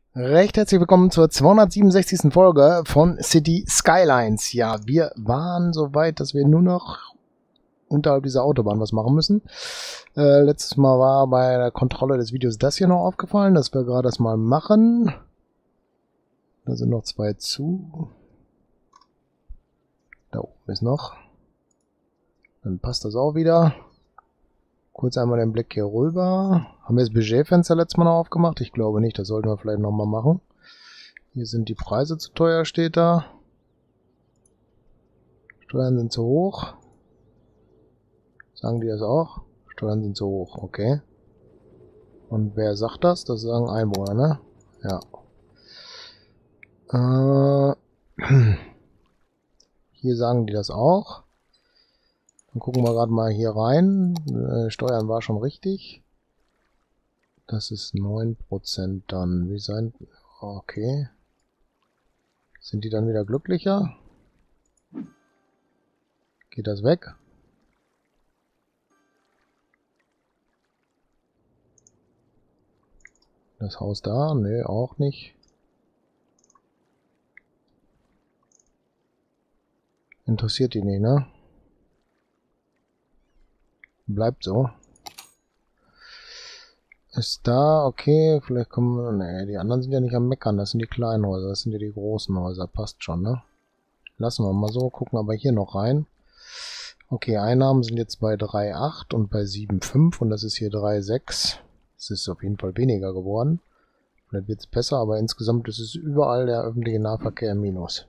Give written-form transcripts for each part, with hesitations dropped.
Recht herzlich willkommen zur 267. Folge von City Skylines. Ja, wir waren so weit, dass wir nur noch unterhalb dieser Autobahn was machen müssen. Letztes Mal war bei der Kontrolle des Videos das hier noch aufgefallen, dass wir gerade das mal machen. Da sind noch zwei zu. Da oben ist noch. Dann passt das auch wieder. Kurz einmal den Blick hier rüber. Haben wir das Budgetfenster letztes Mal noch aufgemacht? Ich glaube nicht, das sollten wir vielleicht nochmal machen. Hier sind die Preise zu teuer, steht da. Steuern sind zu hoch. Sagen die das auch? Steuern sind zu hoch, okay. Und wer sagt das? Das sagen Einwohner, ne? Ja. Hier sagen die das auch. Dann gucken wir gerade mal hier rein. Steuern war schon richtig. Das ist 9% dann. Wie sein? Okay. Sind die dann wieder glücklicher? Geht das weg? Das Haus da? Nö, auch nicht. Interessiert die nicht, ne? Bleibt so. Ist da, okay, vielleicht kommen wir... Ne, die anderen sind ja nicht am Meckern, das sind die kleinen Häuser, das sind ja die großen Häuser, passt schon, ne? Lassen wir mal so, gucken aber hier noch rein. Okay, Einnahmen sind jetzt bei 3,8 und bei 7,5 und das ist hier 3,6. Es ist auf jeden Fall weniger geworden. Vielleicht wird es besser, aber insgesamt ist es überall der öffentliche Nahverkehr im Minus.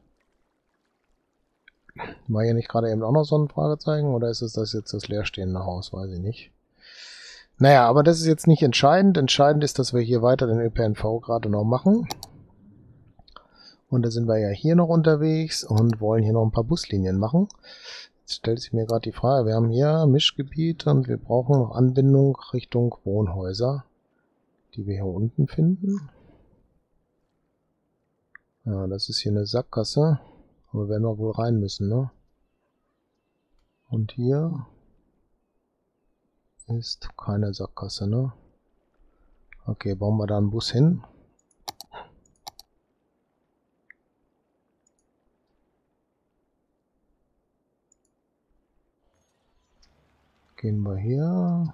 War hier nicht gerade eben auch noch so ein Fragezeichen oder ist es das jetzt das leerstehende Haus? Weiß ich nicht. Naja, aber das ist jetzt nicht entscheidend. Entscheidend ist, dass wir hier weiter den ÖPNV gerade noch machen. Und da sind wir ja hier noch unterwegs und wollen hier noch ein paar Buslinien machen. Jetzt stellt sich mir gerade die Frage, wir haben hier Mischgebiet und wir brauchen noch Anbindung Richtung Wohnhäuser, die wir hier unten finden. Ja, das ist hier eine Sackgasse, aber wir werden auch wohl rein müssen, ne? Und hier ist keine Sackgasse, ne? Okay, bauen wir da einen Bus hin. Gehen wir hier.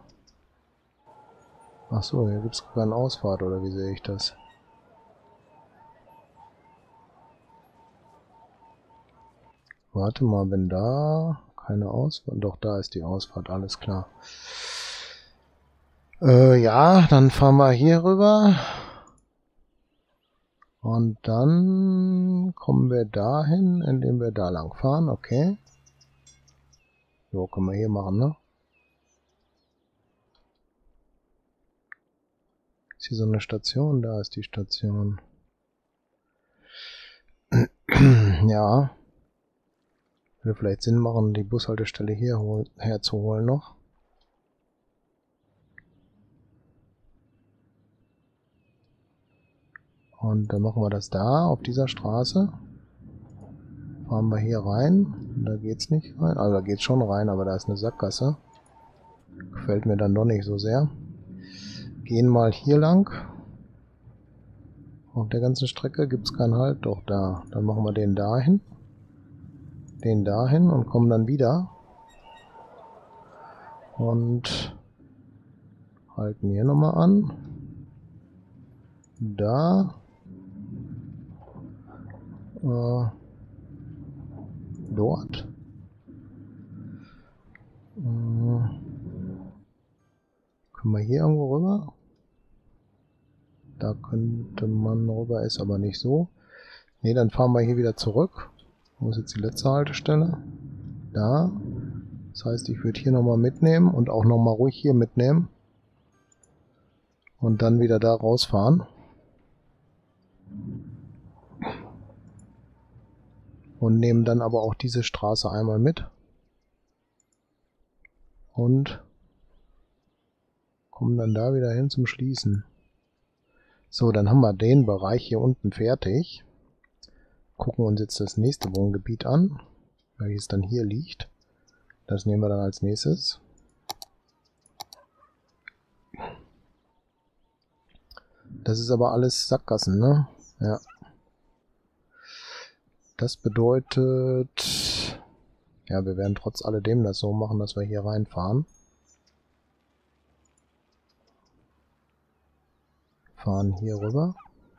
Achso, hier gibt es keine Ausfahrt, oder wie sehe ich das? Warte mal, wenn da keine Ausfahrt... Doch, da ist die Ausfahrt, alles klar. Ja, dann fahren wir hier rüber. Und dann kommen wir dahin, indem wir da lang fahren, okay. So, können wir hier machen, ne? Ist hier so eine Station? Da ist die Station. Ja. Würde vielleicht Sinn machen, die Bushaltestelle hier herzuholen noch. Und dann machen wir das da, auf dieser Straße. Fahren wir hier rein. Da geht's nicht rein. Also da geht's schon rein, aber da ist eine Sackgasse. Gefällt mir dann doch nicht so sehr. Gehen mal hier lang. Auf der ganzen Strecke gibt's keinen Halt. Doch, da. Dann machen wir den dahin. Den dahin und kommen dann wieder. Und halten hier nochmal an. Da. Dort. Können wir hier irgendwo rüber? Da könnte man rüber, ist aber nicht so. Ne, dann fahren wir hier wieder zurück. Wo ist jetzt die letzte Haltestelle? Da. Das heißt, ich würde hier nochmal mitnehmen und auch nochmal ruhig hier mitnehmen. Und dann wieder da rausfahren. Und nehmen dann aber auch diese Straße einmal mit. Und kommen dann da wieder hin zum Schließen. So, dann haben wir den Bereich hier unten fertig. Gucken uns jetzt das nächste Wohngebiet an, welches dann hier liegt. Das nehmen wir dann als nächstes. Das ist aber alles Sackgassen, ne? Ja. Das bedeutet... Ja, wir werden trotz alledem das so machen, dass wir hier reinfahren. Fahren hier rüber.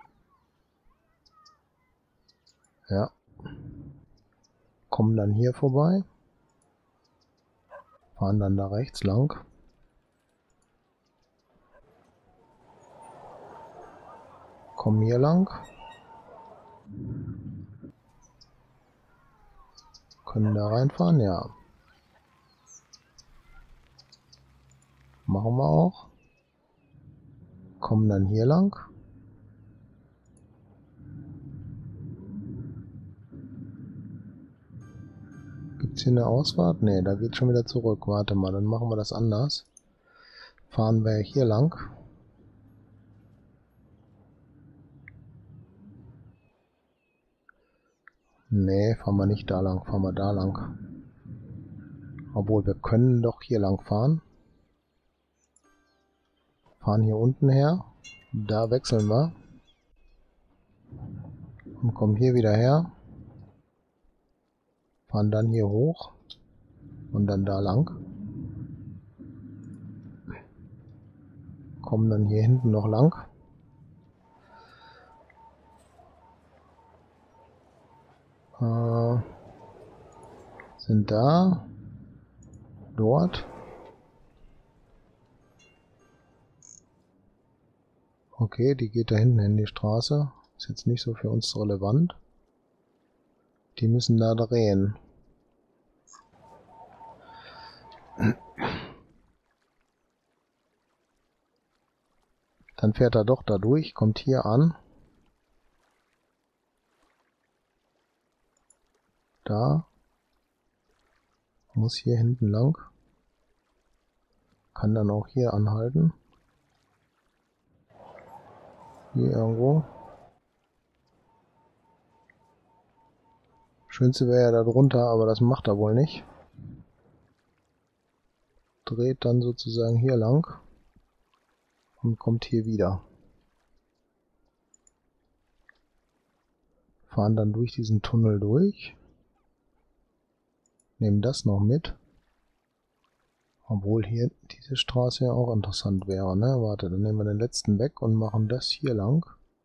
Ja. Kommen dann hier vorbei. Fahren dann da rechts lang. Kommen hier lang. Können da reinfahren? Ja. Machen wir auch. Kommen dann hier lang. Gibt es hier eine Ausfahrt? Ne, da geht schon wieder zurück. Warte mal, dann machen wir das anders. Fahren wir hier lang. Ne, fahren wir nicht da lang, fahren wir da lang. Obwohl, wir können doch hier lang fahren. Fahren hier unten her. Da wechseln wir. Und kommen hier wieder her. Fahren dann hier hoch. Und dann da lang. Kommen dann hier hinten noch lang. Sind da. Dort. Okay, die geht da hinten in die Straße. Ist jetzt nicht so für uns relevant. Die müssen da drehen. Dann fährt er doch da durch, kommt hier an. Da. Muss hier hinten lang. Kann dann auch hier anhalten. Hier irgendwo. Schönste wäre ja da drunter, aber das macht er wohl nicht. Dreht dann sozusagen hier lang. Und kommt hier wieder. Fahren dann durch diesen Tunnel durch. Nehmen das noch mit. Obwohl hier diese Straße ja auch interessant wäre, ne? Warte, dann nehmen wir den letzten weg und machen das hier lang.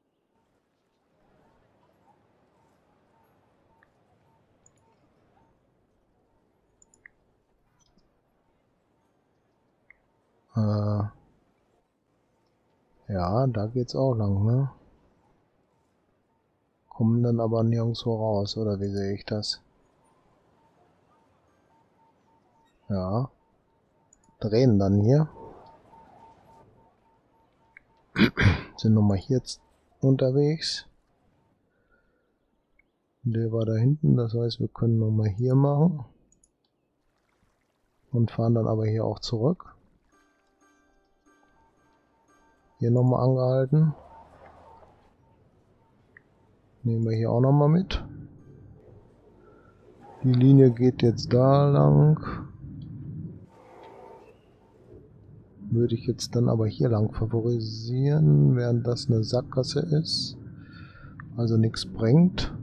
Ja, da geht's auch lang, ne? Kommen dann aber nirgendwo raus, oder wie sehe ich das? Ja. Drehen dann hier. Sind nochmal hier unterwegs. Der war da hinten, das heißt, wir können nochmal hier machen. Und fahren dann aber hier auch zurück. Hier nochmal angehalten. Nehmen wir hier auch nochmal mit. Die Linie geht jetzt da lang. Würde ich jetzt dann aber hier lang favorisieren, während das eine Sackgasse ist. Also nichts bringt.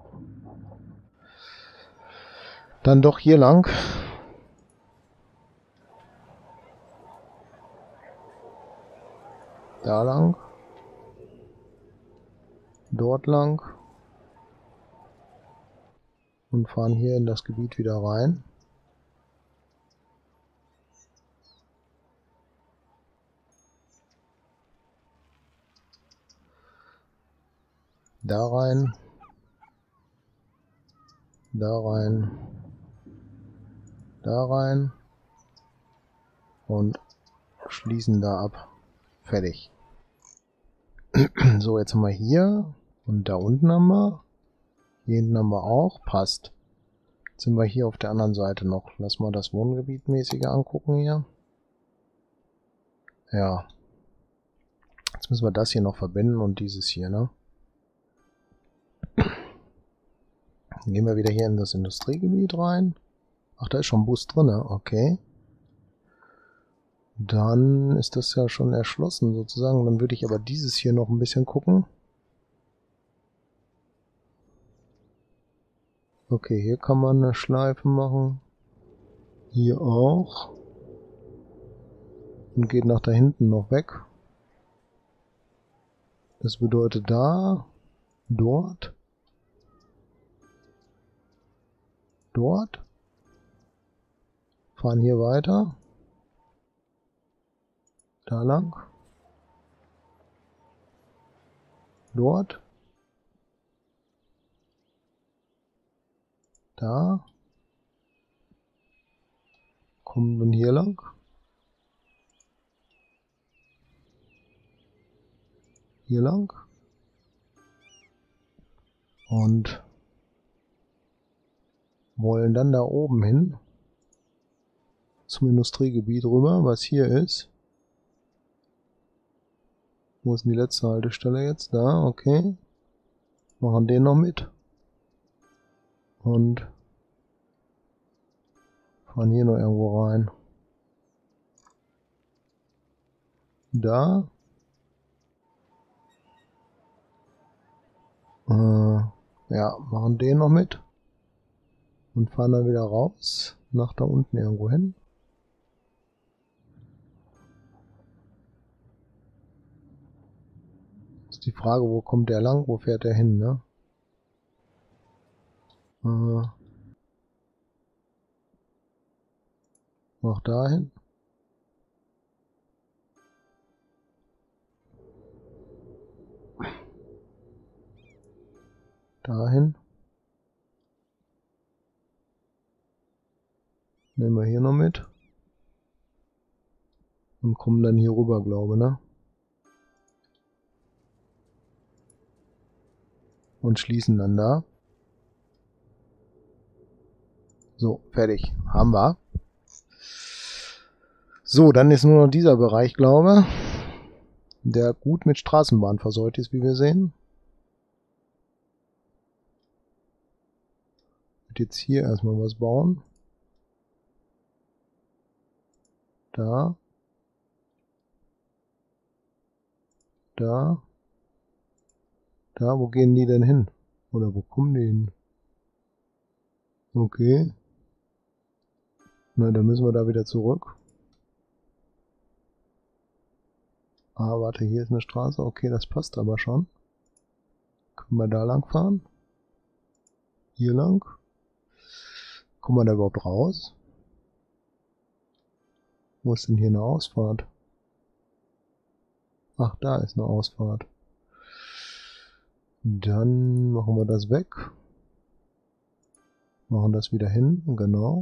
Dann doch hier lang. Da lang. Dort lang. Und fahren hier in das Gebiet wieder rein. Da rein. Da rein. Da rein. Und schließen da ab. Fertig. So, jetzt haben wir hier. Und da unten haben wir. Hier hinten haben wir auch. Passt. Jetzt sind wir hier auf der anderen Seite noch. Lass mal das Wohngebiet mäßige angucken hier. Ja. Jetzt müssen wir das hier noch verbinden und dieses hier, ne? Dann gehen wir wieder hier in das Industriegebiet rein. Ach, da ist schon ein Bus drin, okay. Dann ist das ja schon erschlossen sozusagen. Dann würde ich aber dieses hier noch ein bisschen gucken. Okay, hier kann man eine Schleife machen. Hier auch. Und geht nach da hinten noch weg. Das bedeutet da, dort, dort. Fahren hier weiter. Da lang. Dort. Da. Kommen dann hier lang. Hier lang. Und wollen dann da oben hin. Zum Industriegebiet rüber, was hier ist. Wo ist denn die letzte Haltestelle jetzt? Da, okay. Machen den noch mit. Und fahren hier noch irgendwo rein. Da. Ja, machen den noch mit. Und fahren dann wieder raus. Nach da unten irgendwo hin. Ist die Frage, wo kommt der lang? Wo fährt der hin, ne? Nach dahin. Dahin. Nehmen wir hier noch mit. Und kommen dann hier rüber, glaube ich, ne? Und schließen dann da. So, fertig. Haben wir. So, dann ist nur noch dieser Bereich, glaube ich, der gut mit Straßenbahn versorgt ist, wie wir sehen. Ich werde jetzt hier erstmal was bauen. Da. Da. Da, wo gehen die denn hin? Oder wo kommen die hin? Okay. Na, dann müssen wir da wieder zurück. Ah, warte, hier ist eine Straße. Okay, das passt aber schon. Können wir da lang fahren? Hier lang? Kommen wir da überhaupt raus? Wo ist denn hier eine Ausfahrt? Ach, da ist eine Ausfahrt. Dann machen wir das weg. Machen das wieder hin, genau.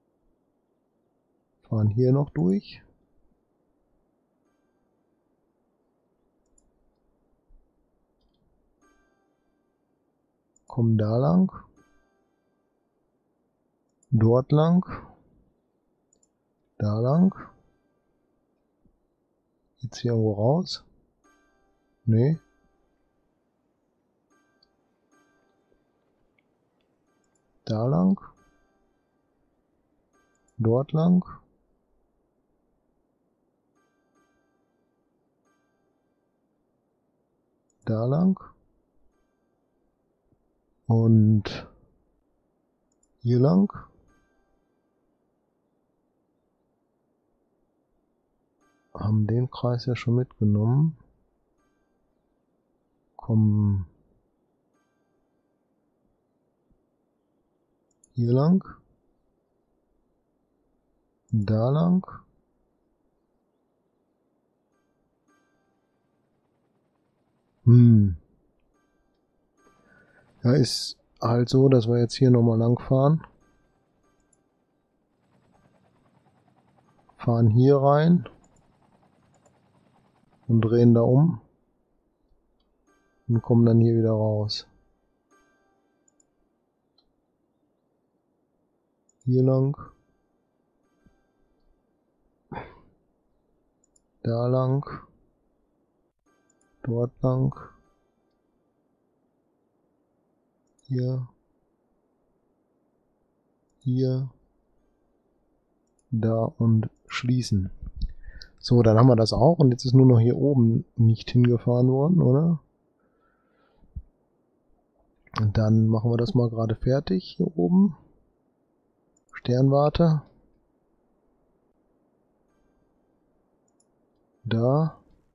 Fahren hier noch durch. Kommen da lang. Dort lang. Da lang. Jetzt hier irgendwo raus? Nee. Da lang. Dort lang. Da lang. Und hier lang. Haben den Kreis ja schon mitgenommen. Kommen hier lang. Da lang. Ja, ist halt so, dass wir jetzt hier nochmal lang fahren. Fahren hier rein. Und drehen da um. Und kommen dann hier wieder raus. Hier lang. Da lang. Dort lang. Hier. Hier. Da und schließen. So, dann haben wir das auch. Und jetzt ist nur noch hier oben nicht hingefahren worden, oder? Und dann machen wir das mal gerade fertig hier oben. Sternwarte. Da.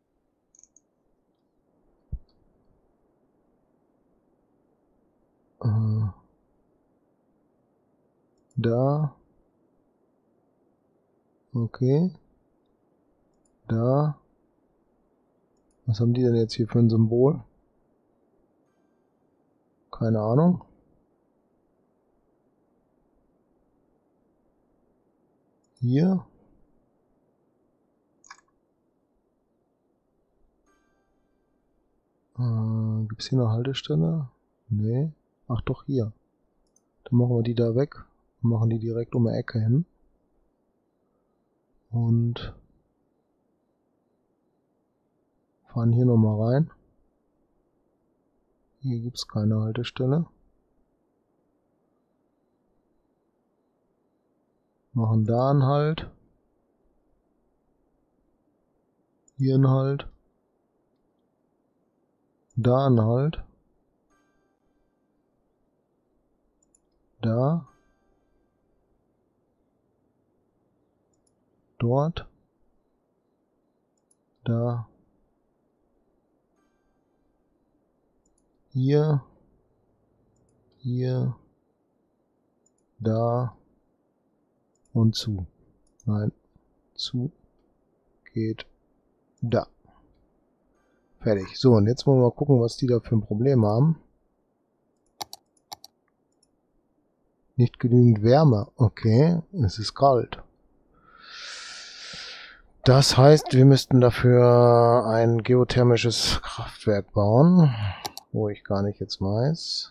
Da. Okay. Da. Was haben die denn jetzt hier für ein Symbol? Keine Ahnung. Hier. Gibt es hier eine Haltestelle? Nee. Ach doch, hier. Dann machen wir die da weg. Und machen die direkt um die Ecke hin. Und fahren hier nochmal rein. Hier gibt es keine Haltestelle. Machen da einen Halt. Hier einen Halt. Da einen Halt. Da. Dort. Da. Hier. Hier. Da. Und zu. Nein. Zu. Geht. Da. Fertig. So, und jetzt wollen wir mal gucken, was die da für ein Problem haben. Nicht genügend Wärme. Okay, es ist kalt. Das heißt, wir müssten dafür ein geothermisches Kraftwerk bauen, wo ich gar nicht jetzt weiß,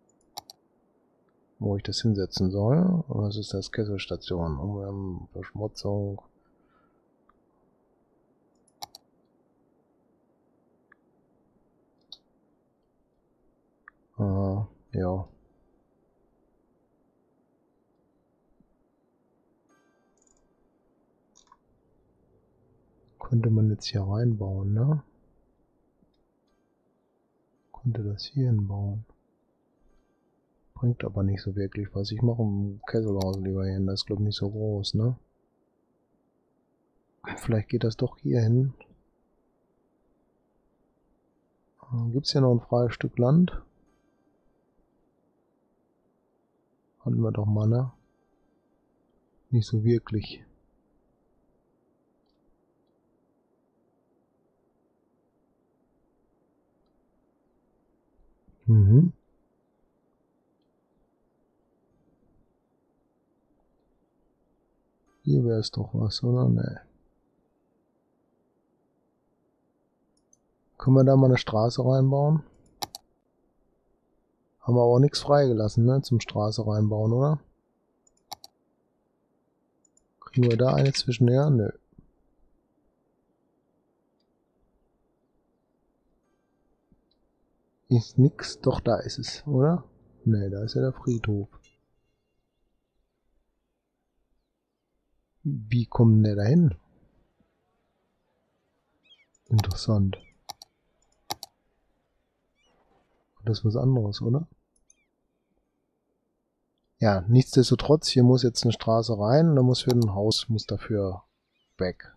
wo ich das hinsetzen soll. Was ist das? Kesselstation. Umwärmen, Verschmutzung. Ja. Könnte man jetzt hier reinbauen, ne? Könnte das hier hinbauen. Bringt aber nicht so wirklich was. Ich mache ein Kesselhaus lieber hin. Das ist, glaube ich, nicht so groß, ne? Vielleicht geht das doch hier hin. Gibt es hier noch ein freies Stück Land? Hatten wir doch mal, ne? Nicht so wirklich. Mhm. Hier wäre es doch was, oder? Ne. Können wir da mal eine Straße reinbauen? Haben wir aber nichts freigelassen, ne? Zum Straße reinbauen, oder? Kriegen wir da eine zwischenher? Nö. Ist nix. Doch, da ist es, oder? Ne, da ist ja der Friedhof. Wie kommt der da hin? Interessant. Das ist was anderes, oder? Ja, nichtsdestotrotz, hier muss jetzt eine Straße rein und da muss für ein Haus, muss dafür weg.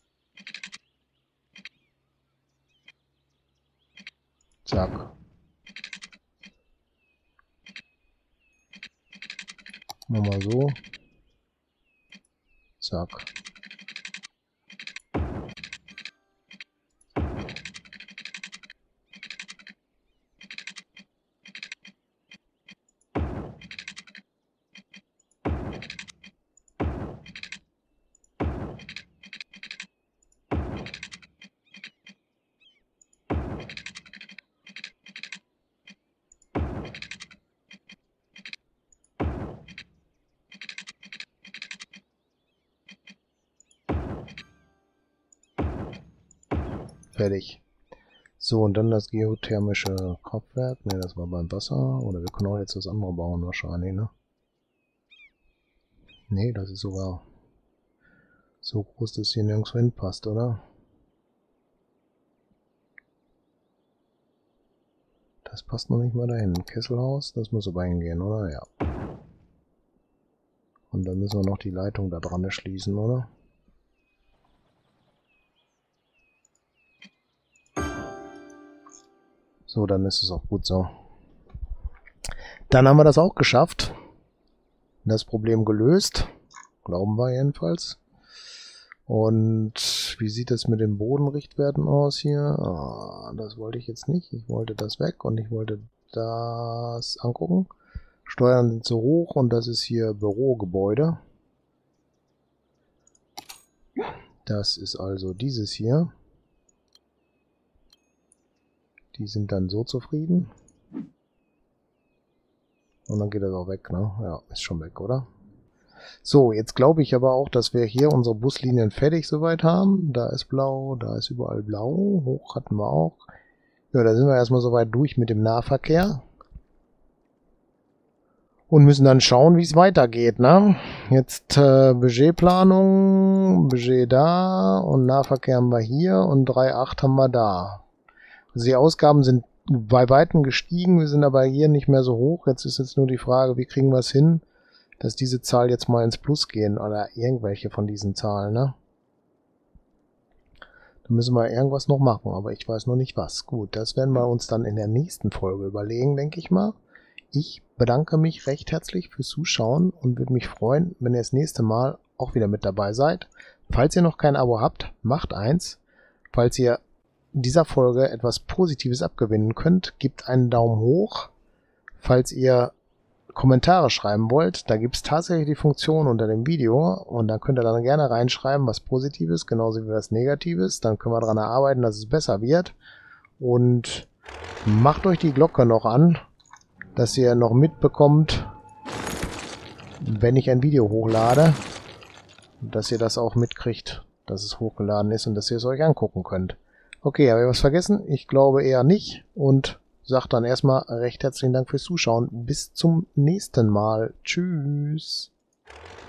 Zack. Machen wir so. Zack. Fertig. So, und dann das geothermische Kraftwerk. Ne, das war beim Wasser. Oder wir können auch jetzt das andere bauen wahrscheinlich, ne? Ne, das ist sogar So groß, dass hier nirgendwo hinpasst, oder? Das passt noch nicht mal dahin. Kesselhaus, das muss aber hingehen, oder? Ja. Und dann müssen wir noch die Leitung da dran schließen, oder? So, dann ist es auch gut so. Dann haben wir das auch geschafft. Das Problem gelöst. Glauben wir jedenfalls. Und wie sieht es mit den Bodenrichtwerten aus hier? Ah, das wollte ich jetzt nicht. Ich wollte das weg und ich wollte das angucken. Steuern sind zu hoch und das ist hier Bürogebäude. Das ist also dieses hier. Die sind dann so zufrieden. Und dann geht das auch weg, ne? Ja, ist schon weg, oder? So, jetzt glaube ich aber auch, dass wir hier unsere Buslinien fertig soweit haben. Da ist blau, da ist überall blau. Hoch hatten wir auch. Ja, da sind wir erstmal soweit durch mit dem Nahverkehr. Und müssen dann schauen, wie es weitergeht, ne? Jetzt Budgetplanung, Budget da und Nahverkehr haben wir hier und 3,8 haben wir da. Also die Ausgaben sind bei Weitem gestiegen, wir sind aber hier nicht mehr so hoch. Jetzt ist jetzt nur die Frage, wie kriegen wir es hin, dass diese Zahl jetzt mal ins Plus gehen oder irgendwelche von diesen Zahlen, ne? Da müssen wir irgendwas noch machen, aber ich weiß noch nicht was. Gut, das werden wir uns dann in der nächsten Folge überlegen, denke ich mal. Ich bedanke mich recht herzlich fürs Zuschauen und würde mich freuen, wenn ihr das nächste Mal auch wieder mit dabei seid. Falls ihr noch kein Abo habt, macht eins. Falls ihr dieser Folge etwas Positives abgewinnen könnt, gebt einen Daumen hoch. Falls ihr Kommentare schreiben wollt, da gibt es tatsächlich die Funktion unter dem Video und da könnt ihr dann gerne reinschreiben, was Positives, genauso wie was Negatives. Dann können wir daran arbeiten, dass es besser wird. Und macht euch die Glocke noch an, dass ihr noch mitbekommt, wenn ich ein Video hochlade, dass ihr das auch mitkriegt, dass es hochgeladen ist und dass ihr es euch angucken könnt. Okay, habe ich was vergessen? Ich glaube eher nicht und sage dann erstmal recht herzlichen Dank fürs Zuschauen. Bis zum nächsten Mal. Tschüss.